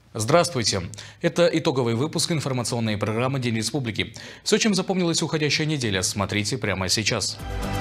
Здравствуйте! Это итоговый выпуск информационной программы «День Республики». Все, чем запомнилась уходящая неделя, смотрите прямо сейчас.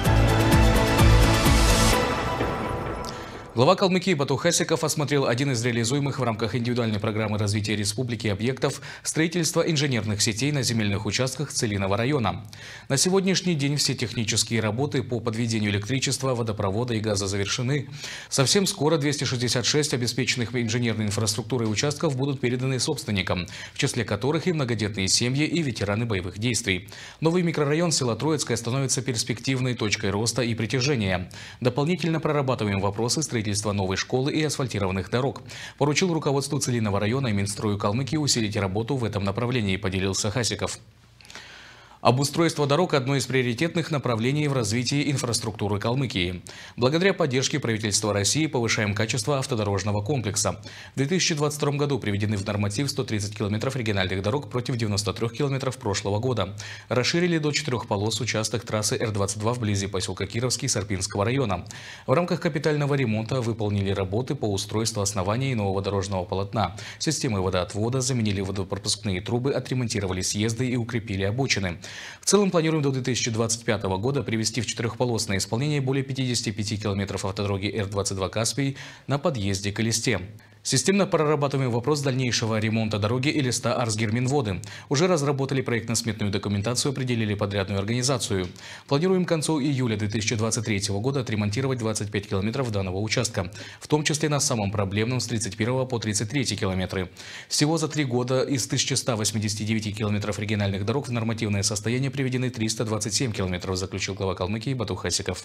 Глава Калмыкии Бату Хасиков осмотрел один из реализуемых в рамках индивидуальной программы развития республики объектов строительства инженерных сетей на земельных участках Целинного района. На сегодняшний день все технические работы по подведению электричества, водопровода и газа завершены. Совсем скоро 266 обеспеченных инженерной инфраструктурой участков будут переданы собственникам, в числе которых и многодетные семьи, и ветераны боевых действий. Новый микрорайон села Троицкое становится перспективной точкой роста и притяжения. Дополнительно прорабатываем вопросы строительства новой школы и асфальтированных дорог. Поручил руководству Целинного района и Минстрою Калмыкии усилить работу в этом направлении, поделился Хасиков. Обустройство дорог – одно из приоритетных направлений в развитии инфраструктуры Калмыкии. Благодаря поддержке правительства России повышаем качество автодорожного комплекса. В 2022 году приведены в норматив 130 километров региональных дорог против 93 километров прошлого года. Расширили до 4 полос участок трассы Р-22 вблизи поселка Кировский Сарпинского района. В рамках капитального ремонта выполнили работы по устройству основания и нового дорожного полотна. Системы водоотвода, заменили водопропускные трубы, отремонтировали съезды и укрепили обочины. В целом планируем до 2025 года привести в четырехполосное исполнение более 55 километров автодороги Р-22 Каспий на подъезде к Элисте. Системно прорабатываем вопрос дальнейшего ремонта дороги Элиста-Арзгир-Минводы. Уже разработали проектно-сметную документацию, определили подрядную организацию. Планируем к концу июля 2023 года отремонтировать 25 километров данного участка, в том числе на самом проблемном с 31 по 33 километры. Всего за 3 года из 1189 километров региональных дорог в нормативное состояние приведены 327 километров, заключил глава Калмыкии Бату Хасиков.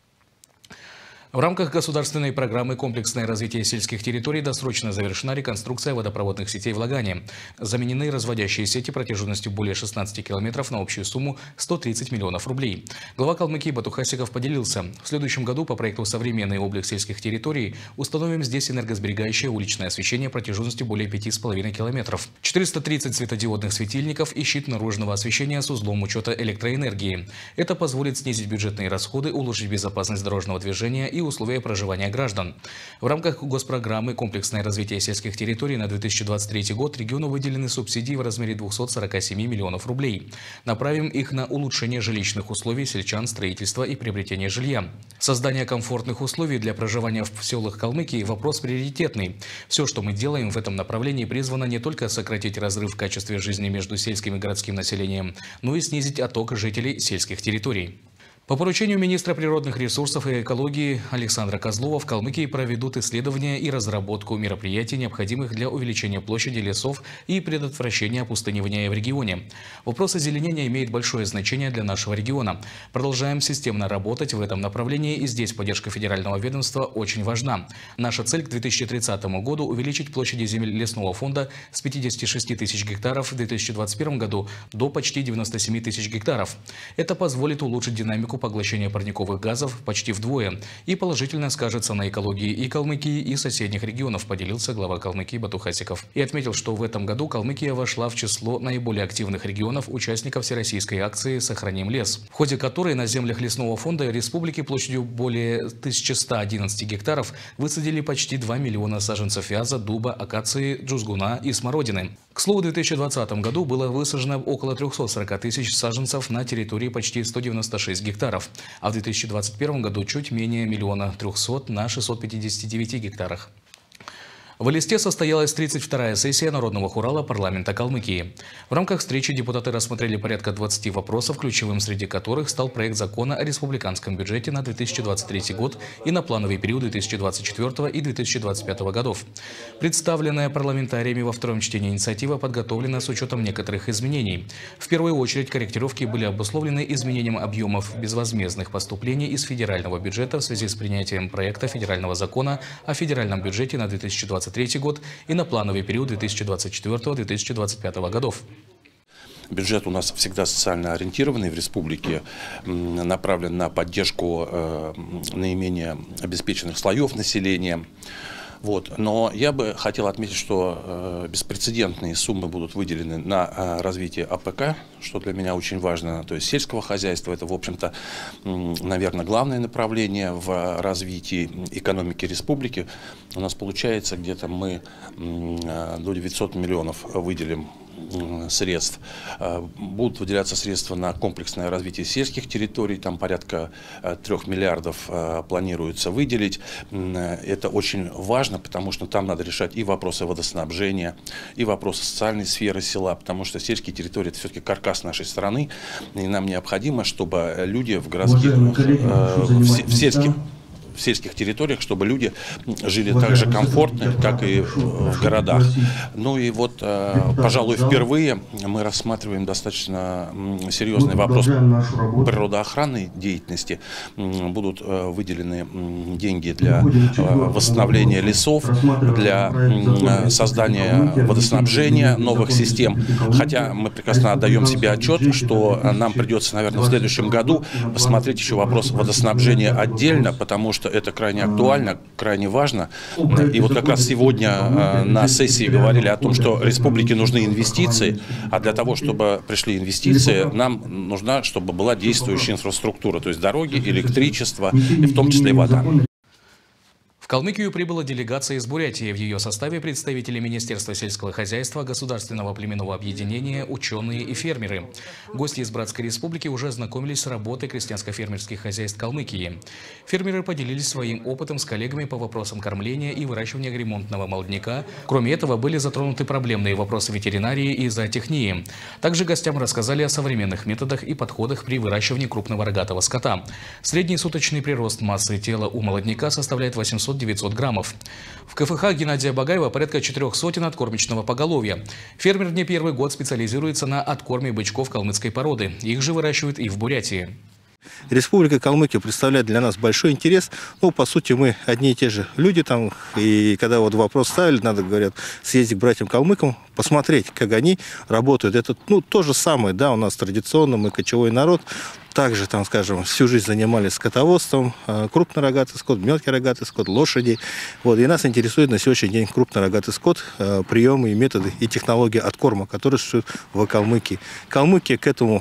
В рамках государственной программы «Комплексное развитие сельских территорий» досрочно завершена реконструкция водопроводных сетей в Лагане. Заменены разводящие сети протяженностью более 16 километров на общую сумму 130 миллионов рублей. Глава Калмыкии Бату Хасиков поделился: в следующем году по проекту «Современный облик сельских территорий» установим здесь энергосберегающее уличное освещение протяженностью более 5,5 километров, 430 светодиодных светильников и щит наружного освещения с узлом учета электроэнергии. Это позволит снизить бюджетные расходы, улучшить безопасность дорожного движения и условия проживания граждан. В рамках госпрограммы «Комплексное развитие сельских территорий» на 2023 год региону выделены субсидии в размере 247 миллионов рублей. Направим их на улучшение жилищных условий сельчан, строительство и приобретение жилья. Создание комфортных условий для проживания в селах Калмыкии – вопрос приоритетный. Все, что мы делаем в этом направлении, призвано не только сократить разрыв в качестве жизни между сельским и городским населением, но и снизить отток жителей сельских территорий. По поручению министра природных ресурсов и экологии Александра Козлова в Калмыкии проведут исследования и разработку мероприятий, необходимых для увеличения площади лесов и предотвращения опустынивания в регионе. Вопрос озеленения имеет большое значение для нашего региона. Продолжаем системно работать в этом направлении, и здесь поддержка федерального ведомства очень важна. Наша цель к 2030 году – увеличить площади земель лесного фонда с 56 тысяч гектаров в 2021 году до почти 97 тысяч гектаров. Это позволит улучшить динамику поглощения парниковых газов почти вдвое и положительно скажется на экологии и Калмыкии, и соседних регионов, поделился глава Калмыкии Бату Хасиков. И отметил, что в этом году Калмыкия вошла в число наиболее активных регионов участников всероссийской акции «Сохраним лес», в ходе которой на землях лесного фонда республики площадью более 1111 гектаров высадили почти 2 миллиона саженцев вяза, дуба, акации, джузгуна и смородины. К слову, в 2020 году было высажено около 340 тысяч саженцев на территории почти 196 гектаров, а в 2021 году чуть менее 1 300 000 на 659 гектарах. В Элисте состоялась 32-я сессия Народного хурала парламента Калмыкии. В рамках встречи депутаты рассмотрели порядка 20 вопросов, ключевым среди которых стал проект закона о республиканском бюджете на 2023 год и на плановый период 2024 и 2025 годов. Представленная парламентариями во втором чтении инициатива подготовлена с учетом некоторых изменений. В первую очередь корректировки были обусловлены изменением объемов безвозмездных поступлений из федерального бюджета в связи с принятием проекта федерального закона о федеральном бюджете на 2023 год и на плановый период 2024-2025 годов. Бюджет у нас всегда социально ориентированный в республике, направлен на поддержку наименее обеспеченных слоев населения. Вот. Но я бы хотел отметить, что беспрецедентные суммы будут выделены на развитие АПК, что для меня очень важно. То есть сельского хозяйства — это, в общем-то, наверное, главное направление в развитии экономики республики. У нас получается, где-то мы до 900 миллионов выделим средств. Будут выделяться средства на комплексное развитие сельских территорий, там порядка 3 миллиардов планируется выделить. Это очень важно, потому что там надо решать и вопросы водоснабжения, и вопросы социальной сферы села, потому что сельские территории — это все-таки каркас нашей страны, и нам необходимо, чтобы люди в городских, в сельских территориях, чтобы люди жили так же комфортно, как и в городах. Ну и вот, пожалуй, впервые мы рассматриваем достаточно серьезный вопрос природоохранной деятельности. Будут выделены деньги для восстановления лесов, для создания водоснабжения, новых систем. Хотя мы прекрасно отдаем себе отчет, что нам придется, наверное, в следующем году посмотреть еще вопрос водоснабжения отдельно, потому что это крайне актуально, крайне важно. И вот как раз сегодня на сессии говорили о том, что республике нужны инвестиции, а для того, чтобы пришли инвестиции, нам нужна, чтобы была действующая инфраструктура, то есть дороги, электричество, и в том числе и вода. В Калмыкию прибыла делегация из Бурятии. В ее составе представители Министерства сельского хозяйства, Государственного племенного объединения, ученые и фермеры. Гости из Братской Республики уже ознакомились с работой крестьянско-фермерских хозяйств Калмыкии. Фермеры поделились своим опытом с коллегами по вопросам кормления и выращивания гремонтного молодняка. Кроме этого, были затронуты проблемные вопросы ветеринарии и зоотехнии. Также гостям рассказали о современных методах и подходах при выращивании крупного рогатого скота. Средний суточный прирост массы тела у молодняка составляет 800-900 граммов. В КФХ Геннадия Багаева порядка 400 откормичного поголовья. Фермер не первый год специализируется на откорме бычков калмыцкой породы. Их же выращивают и в Бурятии. Республика Калмыкия представляет для нас большой интерес. Ну, по сути, мы одни и те же люди там. И когда вот вопрос ставили, надо, говорят, съездить к братьям-калмыкам, посмотреть, как они работают. Это, ну, то же самое, да, у нас традиционно, мы кочевой народ. Также, там, скажем, всю жизнь занимались скотоводством, крупнорогатый скот, мелкий рогатый скот, лошади. Вот, и нас интересует на сегодняшний день крупнорогатый скот, приемы и методы и технологии откорма, которые существуют в Калмыкии. Калмыкия к этому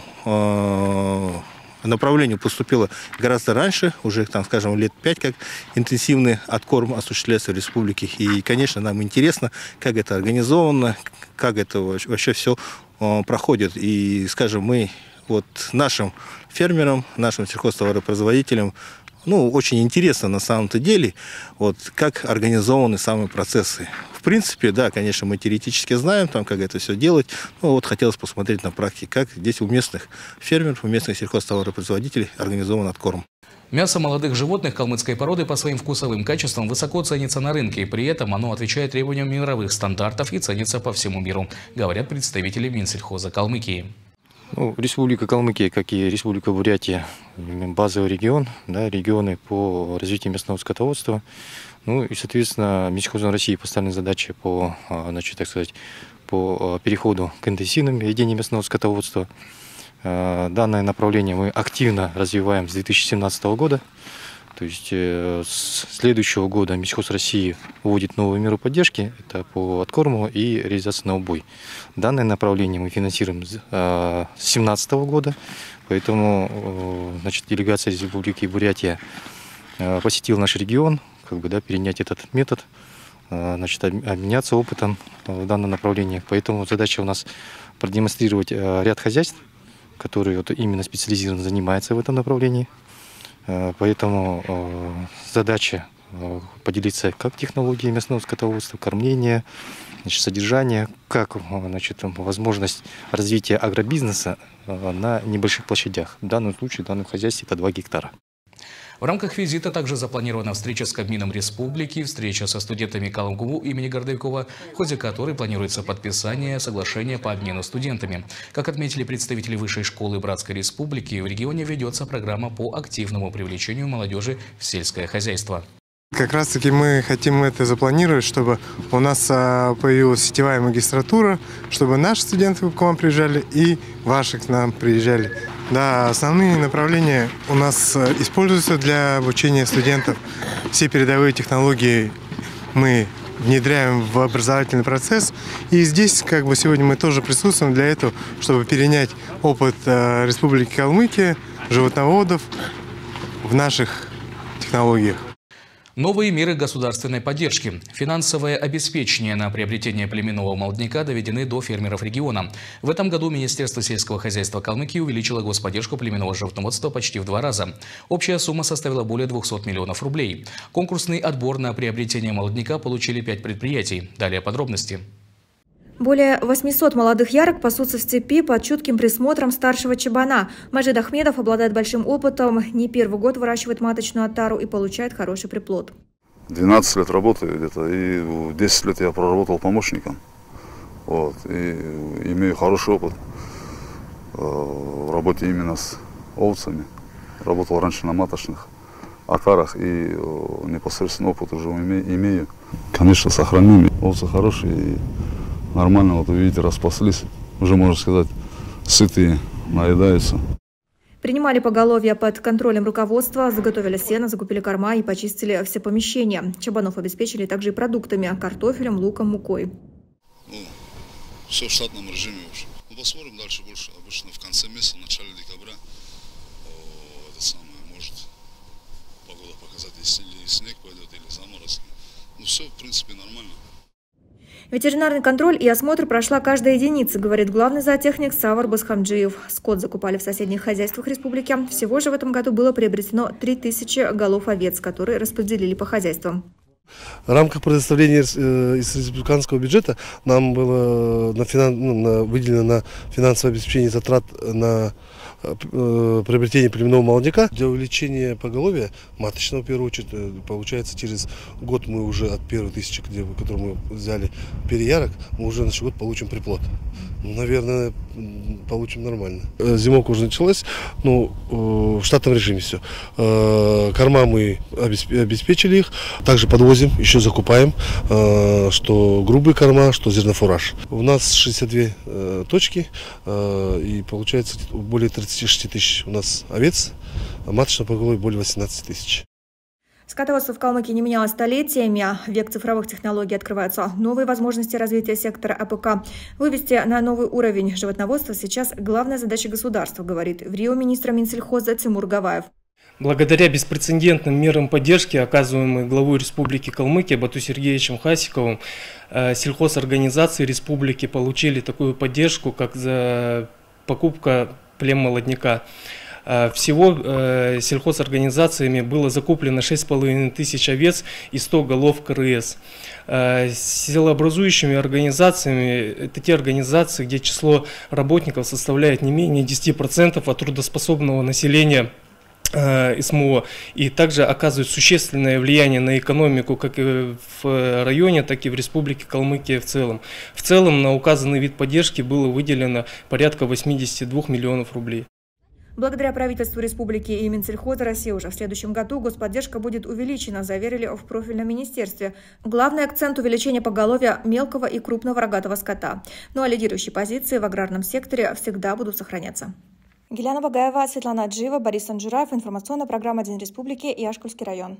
направлению поступило гораздо раньше, уже, там, скажем, лет 5, как интенсивный откорм осуществляется в республике. И, конечно, нам интересно, как это организовано, как это вообще все проходит. И, скажем, мы вот нашим фермерам, нашим сельхозтоваропроизводителям, ну, очень интересно на самом-то деле, вот, как организованы самые процессы. В принципе, да, конечно, мы теоретически знаем, там, как это все делать, но вот хотелось посмотреть на практике, как здесь у местных фермеров, у местных сельхозтоваропроизводителей организован откорм. Мясо молодых животных калмыцкой породы по своим вкусовым качествам высоко ценится на рынке, и при этом оно отвечает требованиям мировых стандартов и ценится по всему миру, говорят представители Минсельхоза Калмыкии. Ну, Республика Калмыкия, как и Республика Бурятия, базовый регион, да, регионы по развитию местного скотоводства. Ну и, соответственно, Минсельхозом России поставлены задачи по, значит, так сказать, по переходу к интенсивному ведению местного скотоводства. Данное направление мы активно развиваем с 2017 года. То есть с следующего года Минсельхоз России вводит новые меры поддержки, это по откорму и реализации на убой. Данное направление мы финансируем с 2017 года, поэтому, значит, делегация Республики Бурятия посетила наш регион, как бы, да, перенять этот метод, значит, обменяться опытом в данном направлении. Поэтому задача у нас продемонстрировать ряд хозяйств, которые вот именно специализированно занимаются в этом направлении. Поэтому задача поделиться как технологией местного скотоводства, кормления, значит, содержания, как, значит, возможность развития агробизнеса на небольших площадях. В данном случае, в данном хозяйстве это 2 гектара. В рамках визита также запланирована встреча с Кабмином Республики, встреча со студентами Калмгу имени Гордейкова, в ходе которой планируется подписание соглашения по обмену студентами. Как отметили представители Высшей школы Братской Республики, в регионе ведется программа по активному привлечению молодежи в сельское хозяйство. Как раз таки мы хотим это запланировать, чтобы у нас появилась сетевая магистратура, чтобы наши студенты к вам приезжали и ваши к нам приезжали. Да, основные направления у нас используются для обучения студентов. Все передовые технологии мы внедряем в образовательный процесс. И здесь сегодня мы тоже присутствуем для этого, чтобы перенять опыт Республики Калмыкия, животноводов в наших технологиях. Новые меры государственной поддержки. Финансовое обеспечение на приобретение племенного молодняка доведены до фермеров региона. В этом году Министерство сельского хозяйства Калмыкии увеличило господдержку племенного животноводства почти в 2 раза. Общая сумма составила более 200 миллионов рублей. Конкурсный отбор на приобретение молодняка получили 5 предприятий. Далее подробности. Более 800 молодых ярок пасутся в степи под чутким присмотром старшего чабана. Мажид Ахмедов обладает большим опытом, не первый год выращивает маточную отару и получает хороший приплод. 12 лет работаю где-то, и 10 лет я проработал помощником. И имею хороший опыт в работе именно с овцами. Работал раньше на маточных отарах и непосредственно опыт уже имею. Конечно, сохраним. Овцы хорошие. Нормально, вот вы видите, распаслись. Уже, можно сказать, сытые, наедаются. Принимали поголовье под контролем руководства, заготовили сено, закупили корма и почистили все помещения. Чабанов обеспечили также и продуктами – картофелем, луком, мукой. Все в штатном режиме уже. Посмотрим дальше больше. Обычно в конце месяца, в начале декабря, может погода показать, если снег пойдет или заморозки. Все, в принципе, нормально. Ветеринарный контроль и осмотр прошла каждая единица, говорит главный зоотехник Савар Басхамджиев. Скот закупали в соседних хозяйствах республики. Всего же в этом году было приобретено 3000 голов овец, которые распределили по хозяйствам. В рамках предоставления из республиканского бюджета нам было выделено на финансовое обеспечение затрат на приобретение племенного молодняка. Для увеличения поголовья маточного, в первую очередь, получается, через год мы уже от первой тысячи, которую мы взяли переярок, мы уже на следующий год получим приплод. Наверное, получим нормально. Зимовка уже началась, в штатном режиме все. Корма мы обеспечили их, также подвозим, еще закупаем, что грубые корма, что зернофураж. У нас 62 точки, и получается более 36 тысяч у нас овец, а маточного поголовья более 18 тысяч. Скотоводство в Калмыкии не менялось столетиями. В век цифровых технологий открываются новые возможности развития сектора АПК. Вывести на новый уровень животноводства сейчас главная задача государства, говорит в Рио министр Минсельхоза Тимур Гаваев. Благодаря беспрецедентным мерам поддержки, оказываемым главой Республики Калмыкия Бату Сергеевичем Хасиковым, сельхозорганизации республики получили такую поддержку, как за покупка племмолодняка. Всего сельхозорганизациями было закуплено 6500 овец и 100 голов КРС. Силообразующими организациями – это те организации, где число работников составляет не менее 10% от трудоспособного населения СМО, и также оказывают существенное влияние на экономику как и в районе, так и в Республике Калмыкия в целом. В целом на указанный вид поддержки было выделено порядка 82 миллионов рублей. Благодаря правительству республики и Минсельхоза России уже в следующем году господдержка будет увеличена, заверили в профильном министерстве. Главный акцент – увеличение поголовья мелкого и крупного рогатого скота. А лидирующие позиции в аграрном секторе всегда будут сохраняться. Геляна Багаева, Светлана Аджиева, Борис Анжураев. Информационная программа «День республики» и Ашкульский район.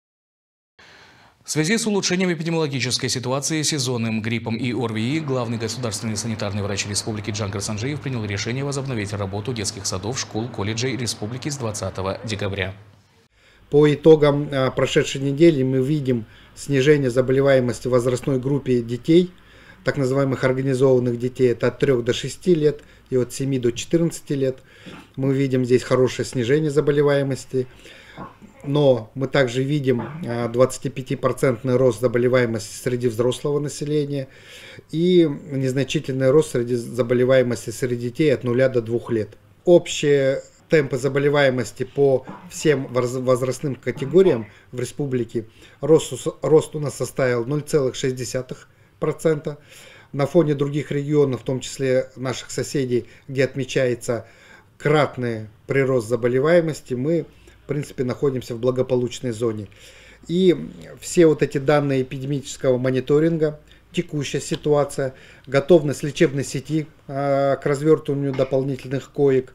В связи с улучшением эпидемиологической ситуации, сезонным гриппом и ОРВИ, главный государственный санитарный врач республики Джангар Санжиев принял решение возобновить работу детских садов, школ, колледжей республики с 20 декабря. По итогам прошедшей недели мы видим снижение заболеваемости в возрастной группе детей, так называемых организованных детей, это от 3 до 6 лет и от 7 до 14 лет. Мы видим здесь хорошее снижение заболеваемости. Но мы также видим 25% рост заболеваемости среди взрослого населения и незначительный рост среди заболеваемости среди детей от 0 до 2 лет. Общие темпы заболеваемости по всем возрастным категориям в республике, рост у нас составил 0,6%. На фоне других регионов, в том числе наших соседей, где отмечается кратный прирост заболеваемости, мы в принципе находимся в благополучной зоне. И все вот эти данные эпидемического мониторинга, текущая ситуация, готовность лечебной сети к развертыванию дополнительных коек,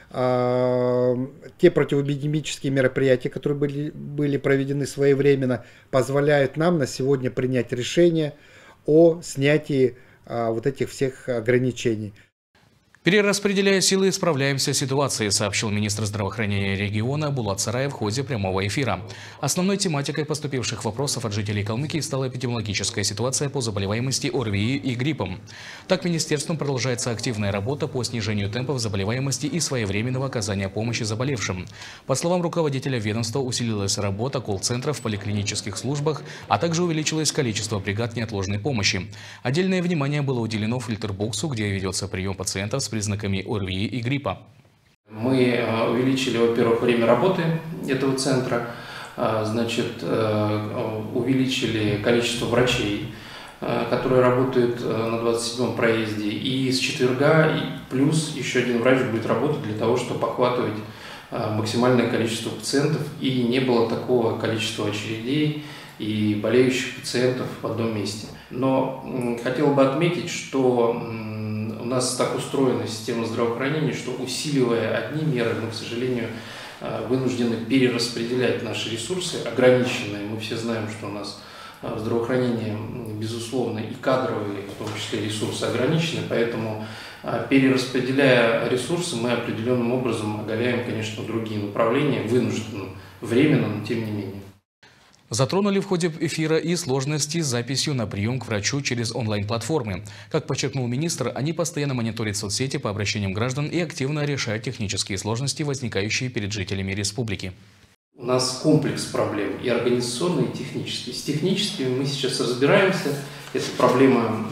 те противоэпидемические мероприятия, которые были проведены своевременно, позволяют нам на сегодня принять решение о снятии вот этих всех ограничений. Перераспределяя силы, справляемся с ситуацией, сообщил министр здравоохранения региона Булат Сарай в ходе прямого эфира. Основной тематикой поступивших вопросов от жителей Калмыкии стала эпидемиологическая ситуация по заболеваемости ОРВИ и гриппом. Так, министерством продолжается активная работа по снижению темпов заболеваемости и своевременного оказания помощи заболевшим. По словам руководителя ведомства, усилилась работа колл-центров в поликлинических службах, а также увеличилось количество бригад неотложной помощи. Отдельное внимание было уделено фильтрбоксу, где ведется прием пациентов с признаками ОРВИ и гриппа. Мы увеличили, во-первых, время работы этого центра, значит, увеличили количество врачей, которые работают на 27-м проезде, и с четверга плюс еще один врач будет работать для того, чтобы охватывать максимальное количество пациентов, и не было такого количества очередей и болеющих пациентов в одном месте. Но хотел бы отметить, что у нас так устроена система здравоохранения, что, усиливая одни меры, мы, к сожалению, вынуждены перераспределять наши ресурсы, ограниченные. Мы все знаем, что у нас в здравоохранении, безусловно, и кадровые, в том числе, ресурсы ограничены, поэтому, перераспределяя ресурсы, мы определенным образом оголяем, конечно, другие направления, вынужденно, временно, но тем не менее. Затронули в ходе эфира и сложности с записью на прием к врачу через онлайн-платформы. Как подчеркнул министр, они постоянно мониторят соцсети по обращениям граждан и активно решают технические сложности, возникающие перед жителями республики. У нас комплекс проблем, и организационные, и технические. С техническими мы сейчас разбираемся. Эта проблема,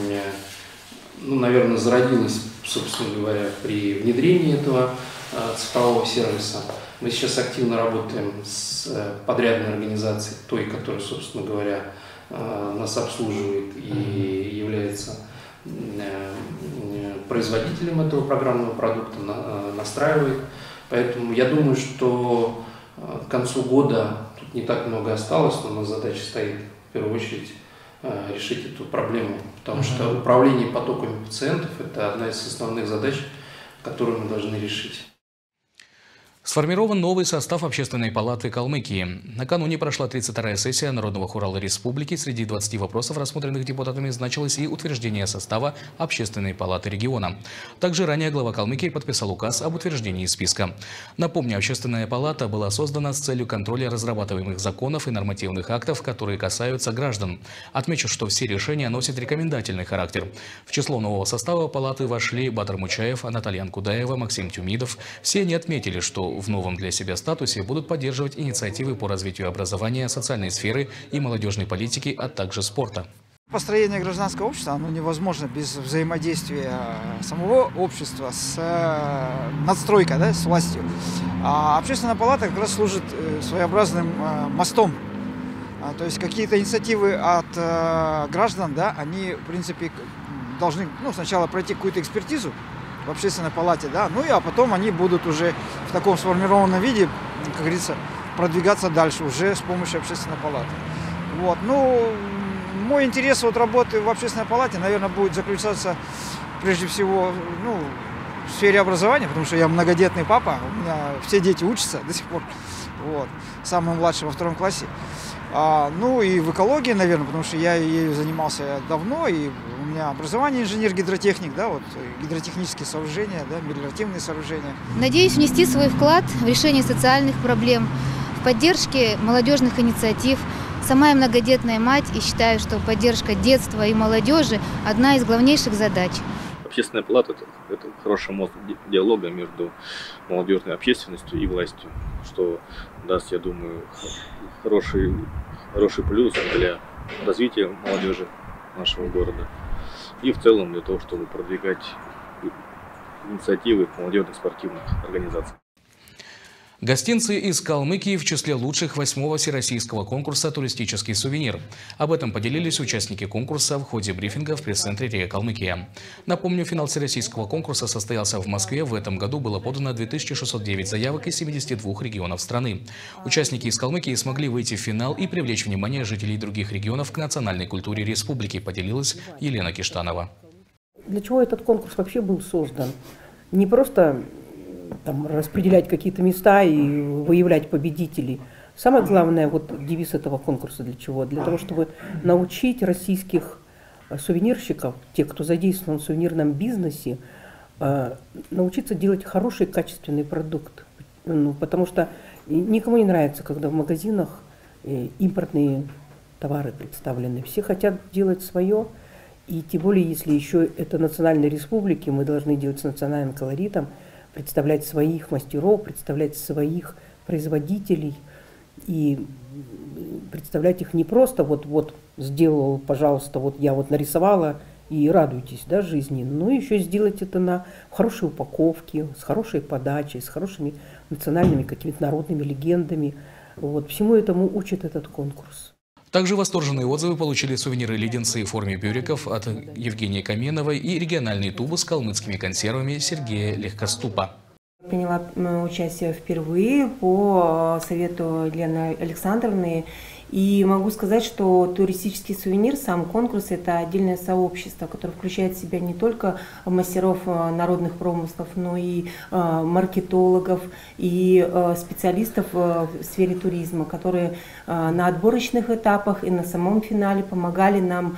наверное, зародилась, собственно говоря, при внедрении этого цифрового сервиса. Мы сейчас активно работаем с подрядной организацией, той, которая, собственно говоря, нас обслуживает и является производителем этого программного продукта, настраивает. Поэтому я думаю, что к концу года тут не так много осталось, но у нас задача стоит в первую очередь решить эту проблему, потому что управление потоками пациентов – это одна из основных задач, которую мы должны решить. Сформирован новый состав Общественной палаты Калмыкии. Накануне прошла 32-я сессия Народного хурала республики. Среди 20 вопросов, рассмотренных депутатами, значилось и утверждение состава Общественной палаты региона. Также ранее глава Калмыкии подписал указ об утверждении списка. Напомню, Общественная палата была создана с целью контроля разрабатываемых законов и нормативных актов, которые касаются граждан. Отмечу, что все решения носят рекомендательный характер. В число нового состава палаты вошли Батыр Мучаев, Анатольян Кудаева, Максим Тюмидов. Все они отметили, что в новом для себя статусе будут поддерживать инициативы по развитию образования, социальной сферы и молодежной политики, а также спорта. Построение гражданского общества оно невозможно без взаимодействия самого общества с надстройкой, да, с властью. А Общественная палата как раз служит своеобразным мостом. То есть какие-то инициативы от граждан, да, они в принципе должны сначала пройти какую-то экспертизу в Общественной палате, да, а потом они будут уже в таком сформированном виде, как говорится, продвигаться дальше уже с помощью Общественной палаты. Вот, мой интерес от работы в Общественной палате, наверное, будет заключаться прежде всего, в сфере образования, потому что я многодетный папа, у меня все дети учатся до сих пор, вот, самый младший во 2 классе. И в экологии, наверное, потому что я ею занимался давно, и у меня образование инженер-гидротехник, да, вот гидротехнические сооружения, да, мелиоративные сооружения. Надеюсь внести свой вклад в решение социальных проблем, в поддержке молодежных инициатив. Сама я многодетная мать и считаю, что поддержка детства и молодежи – одна из главнейших задач. Общественная палата – это хороший мост диалога между молодежной общественностью и властью, что даст, я думаю, хороший плюс для развития молодежи нашего города и в целом для того, чтобы продвигать инициативы молодежных спортивных организаций. Гостинцы из Калмыкии в числе лучших 8-го всероссийского конкурса «Туристический сувенир». Об этом поделились участники конкурса в ходе брифинга в пресс-центре РИА Калмыкия. Напомню, финал всероссийского конкурса состоялся в Москве. В этом году было подано 2609 заявок из 72 регионов страны. Участники из Калмыкии смогли выйти в финал и привлечь внимание жителей других регионов к национальной культуре республики, поделилась Елена Киштанова. Для чего этот конкурс вообще был создан? Не просто там, распределять какие-то места и выявлять победителей. Самое главное, вот девиз этого конкурса для чего? Для того, чтобы научить российских сувенирщиков, тех, кто задействован в сувенирном бизнесе, научиться делать хороший, качественный продукт. Ну, потому что никому не нравится, когда в магазинах импортные товары представлены. Все хотят делать свое, и тем более, если еще это национальные республики, мы должны делать с национальным колоритом, представлять своих мастеров, представлять своих производителей, и представлять их не просто вот сделал, пожалуйста, вот я вот нарисовала и радуйтесь, да, жизни, но еще сделать это в хорошей упаковке, с хорошей подачей, с хорошими национальными какими-то народными легендами. Вот, всему этому учит этот конкурс. Также восторженные отзывы получили сувениры-леденцы в форме бюриков от Евгении Каменовой и региональный тубус с калмыцкими консервами Сергея Легкоступа. Приняла участие впервые по совету Елены Александровны. И могу сказать, что туристический сувенир, сам конкурс, это отдельное сообщество, которое включает в себя не только мастеров народных промыслов, но и маркетологов, и специалистов в сфере туризма, которые на отборочных этапах и на самом финале помогали нам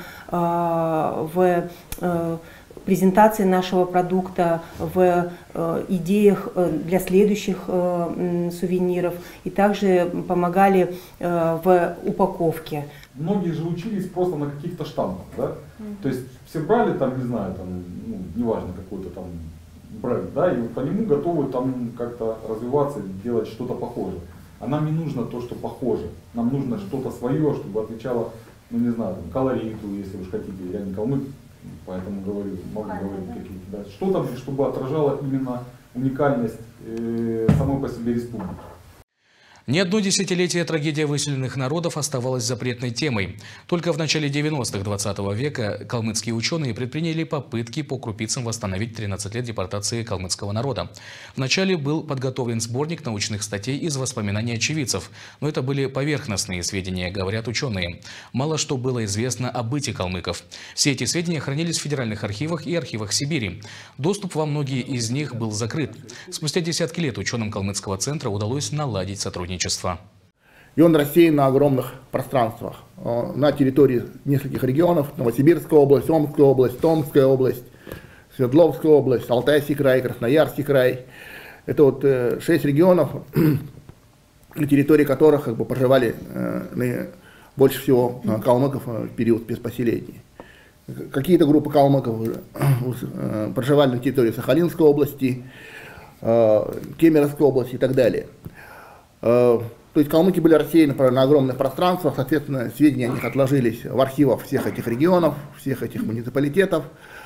в презентации нашего продукта, в идеях для следующих сувениров, и также помогали в упаковке. Многие же учились просто на каких-то штампах, да? То есть все брали там, не знаю, там, ну, неважно, какой-то там бренд, да, и по нему готовы там как-то развиваться, делать что-то похожее. А нам не нужно то, что похоже. Нам нужно что-то свое, чтобы отвечало, ну не знаю, там, колориту, если уж хотите. Я не калмык, поэтому говорю, могу говорить какие-то, да, что-то, чтобы отражало именно уникальность самой по себе республики. Не одно десятилетие трагедия выселенных народов оставалась запретной темой. Только в начале 90-х 20 века калмыцкие ученые предприняли попытки по крупицам восстановить 13 лет депортации калмыцкого народа. Вначале был подготовлен сборник научных статей из воспоминаний очевидцев, но это были поверхностные сведения, говорят ученые. Мало что было известно о быте калмыков. Все эти сведения хранились в федеральных архивах и архивах Сибири. Доступ во многие из них был закрыт. Спустя десятки лет ученым калмыцкого центра удалось наладить сотрудничество. И он рассеян на огромных пространствах, на территории нескольких регионов: Новосибирская область, Омская область, Томская область, Свердловская область, Алтайский край, Красноярский край. Это вот 6 регионов, на территории которых как бы проживали больше всего калмыков в период спецпоселений. Какие-то группы калмыков проживали на территории Сахалинской области, Кемеровской области и так далее. То есть калмыки были рассеяны на огромных пространствах, соответственно, сведения о них отложились в архивах всех этих регионов, всех этих муниципалитетов.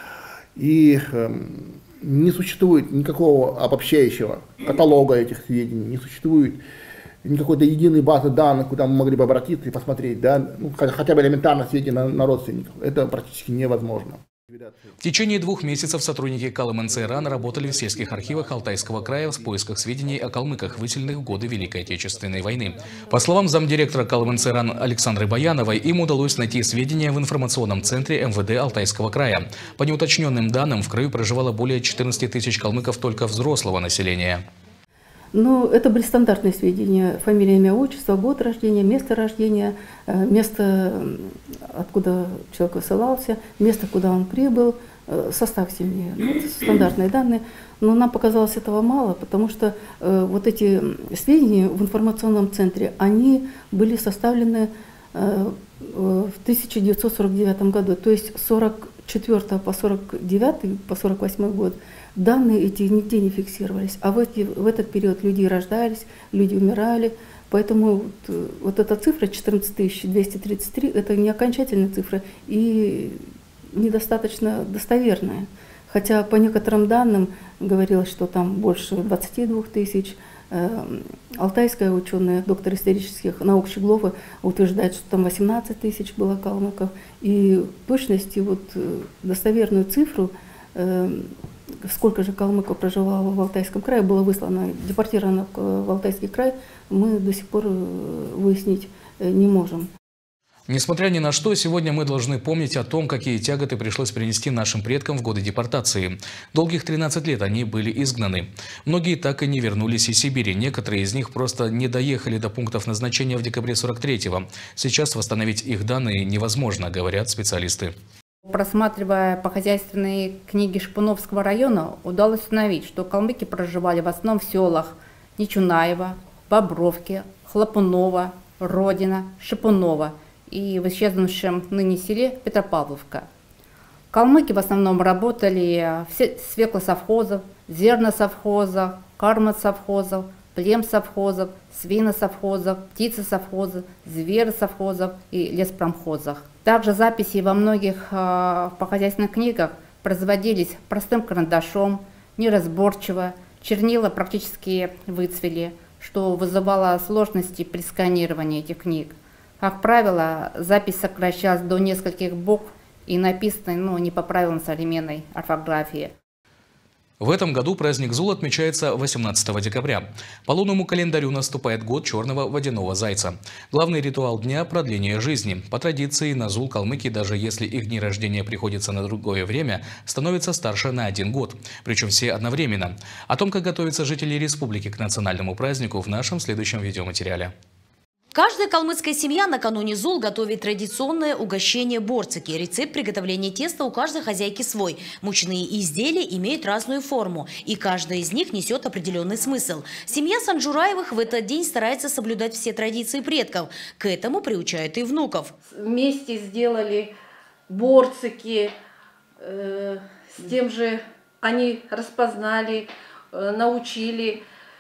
И не существует никакого обобщающего каталога этих сведений, не существует никакой-то единой базы данных, куда мы могли бы обратиться и посмотреть, да, ну, хотя бы элементарно сведения на родственников. Это практически невозможно. В течение 2 месяцев сотрудники КалМНЦРАН работали в сельских архивах Алтайского края в поисках сведений о калмыках, выселенных в годы Великой Отечественной войны. По словам замдиректора КалМНЦРАН Александры Баяновой, им удалось найти сведения в информационном центре МВД Алтайского края. По неуточненным данным, в краю проживало более 14 тысяч калмыков только взрослого населения. Ну, это были стандартные сведения: фамилия, имя, отчество, год рождения, место, откуда человек высылался, место, куда он прибыл, состав семьи. Ну, это стандартные данные. Но нам показалось этого мало, потому что вот эти сведения в информационном центре, они были составлены в 1949 году, то есть с 1944 по 1949, по 1948 год данные эти нигде не фиксировались. А в этот период люди рождались, люди умирали. Поэтому вот эта цифра 14 233 – это не окончательная цифра и недостаточно достоверная. Хотя по некоторым данным говорилось, что там больше 22 тысяч. Алтайская ученая, доктор исторических наук Щеглова, утверждает, что там 18 тысяч было калмыков. И в точности вот достоверную цифру, сколько же калмыков проживало в Алтайском крае, было выслано, депортировано в Алтайский край, мы до сих пор выяснить не можем. Несмотря ни на что, сегодня мы должны помнить о том, какие тяготы пришлось принести нашим предкам в годы депортации. Долгих 13 лет они были изгнаны. Многие так и не вернулись из Сибири. Некоторые из них просто не доехали до пунктов назначения в декабре 43-го. Сейчас восстановить их данные невозможно, говорят специалисты. Просматривая по хозяйственной книге Шпуновского района, удалось установить, что калмыки проживали в основном в селах Нечунаево, Бобровке, Хлопуново, Родина, Шипуново и в исчезнувшем ныне селе Петропавловка. Калмыки в основном работали в свеклосовхозах, зерносовхозах, кармосовхозах, племсовхозах, свиносовхозах, птицесовхозах, зверосовхозах и леспромхозах. Также записи во многих по хозяйственных книгах производились простым карандашом, неразборчиво, чернила практически выцвели, что вызывало сложности при сканировании этих книг. Как правило, запись сокращалась до нескольких букв и написана не по правилам современной орфографии. В этом году праздник Зул отмечается 18 декабря. По лунному календарю наступает год черного водяного зайца. Главный ритуал дня – продление жизни. По традиции на Зул калмыки, даже если их дни рождения приходятся на другое время, становятся старше на 1 год. Причем все одновременно. О том, как готовятся жители республики к национальному празднику, в нашем следующем видеоматериале. Каждая калмыцкая семья накануне Зул готовит традиционное угощение борцики. Рецепт приготовления теста у каждой хозяйки свой. Мучные изделия имеют разную форму, и каждая из них несет определенный смысл. Семья Санджураевых в этот день старается соблюдать все традиции предков. К этому приучают и внуков. Вместе сделали борцики, с тем же они распознали, научили.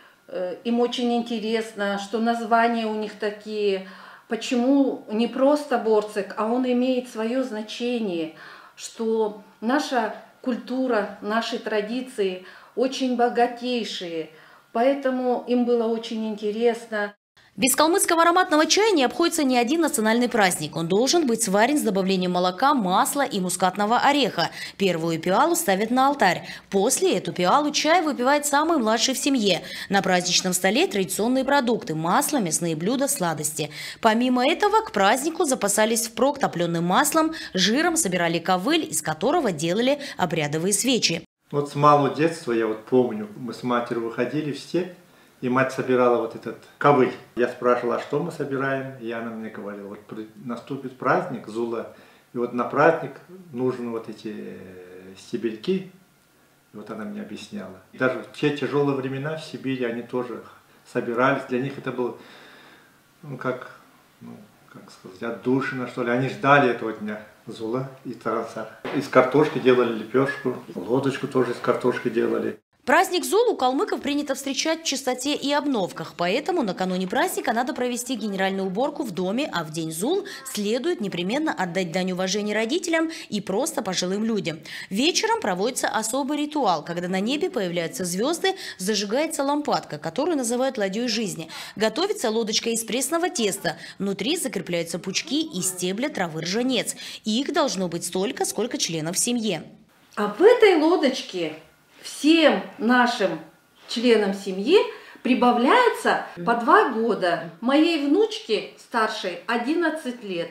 Им очень интересно, что названия у них такие. Почему не просто борцик, а он имеет свое значение, что наша культура, наши традиции очень богатейшие. Поэтому им было очень интересно. Без калмыцкого ароматного чая не обходится ни один национальный праздник. Он должен быть сварен с добавлением молока, масла и мускатного ореха. Первую пиалу ставят на алтарь. После эту пиалу чай выпивает самый младший в семье. На праздничном столе традиционные продукты – масло, мясные блюда, сладости. Помимо этого, к празднику запасались впрок топленым маслом, жиром, собирали ковыль, из которого делали обрядовые свечи. Вот с малого детства я помню, мы с матерью выходили в степь. И мать собирала вот этот ковыль. Я спрашивала, а что мы собираем? И она мне говорила, вот наступит праздник Зула, и вот на праздник нужны вот эти стебельки. И вот она мне объясняла. И даже в те тяжелые времена в Сибири они тоже собирались. Для них это было, как сказать, отдушина, что ли. Они ждали этого дня Зула и Тарасар. Из картошки делали лепешку, лодочку тоже из картошки делали. Праздник Зул у калмыков принято встречать в чистоте и обновках, поэтому накануне праздника надо провести генеральную уборку в доме, а в день Зул следует непременно отдать дань уважения родителям и просто пожилым людям. Вечером проводится особый ритуал, когда на небе появляются звезды, зажигается лампадка, которую называют ладьей жизни. Готовится лодочка из пресного теста, внутри закрепляются пучки из стебля травы ржанец. Их должно быть столько, сколько членов в семье. А в этой лодочке всем нашим членам семьи прибавляется по 2 года. Моей внучке старшей 11 лет.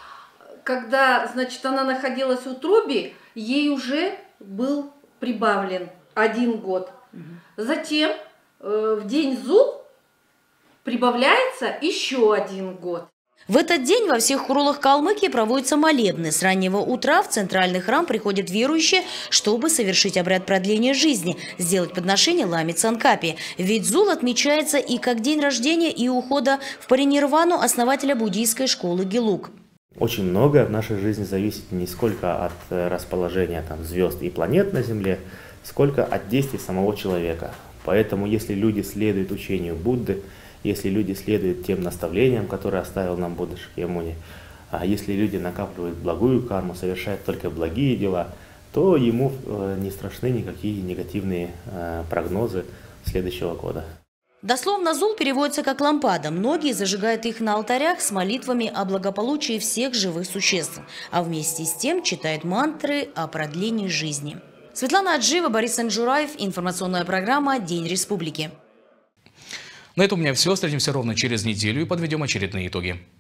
Когда, значит, она находилась в утробе, ей уже был прибавлен 1 год. Затем в день Зул прибавляется еще 1 год. В этот день во всех хурулах Калмыкии проводятся молебны. С раннего утра в центральный храм приходят верующие, чтобы совершить обряд продления жизни, сделать подношение ламе цанкапи. Ведь Зул отмечается и как день рождения и ухода в паринирвану основателя буддийской школы Гелук. Очень многое в нашей жизни зависит не сколько от расположения звезд и планет на Земле, сколько от действий самого человека. Поэтому если люди следуют учению Будды, если люди следуют тем наставлениям, которые оставил нам Будда Шакьямуни, а если люди накапливают благую карму, совершают только благие дела, то ему не страшны никакие негативные прогнозы следующего года. Дословно Зул переводится как лампада. Многие зажигают их на алтарях с молитвами о благополучии всех живых существ, а вместе с тем читают мантры о продлении жизни. Светлана Аджиева, Борис Санджураев. Информационная программа «День Республики». На этом у меня все. Встретимся ровно через неделю и подведем очередные итоги.